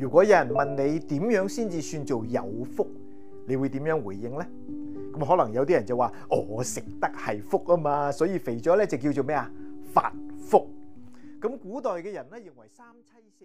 如果有人問你點樣先至算做有福，你會點樣回應呢？咁可能有啲人就話：我食得係福啊嘛，所以肥咗咧就叫做咩啊？發福。咁古代嘅人咧認為三妻四